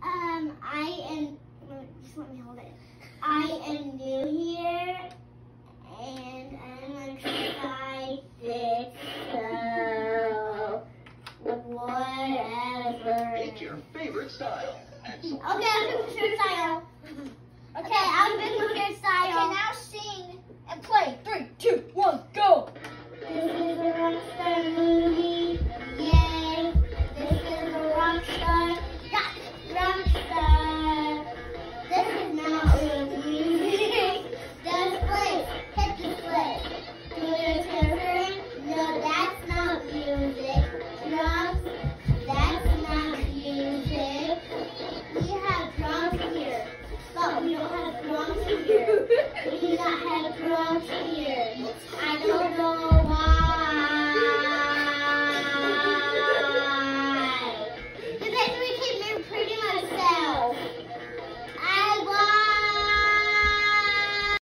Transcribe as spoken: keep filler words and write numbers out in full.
Um, I am, just let me hold it. I am new here, and I'm excited, so whatever. Pick your favorite style. Okay, I'm gonna your style. Okay, I'm gonna your style. Okay, now sing and play. Three, two, one, go. This is a rockstar movie, yay. This is a rockstar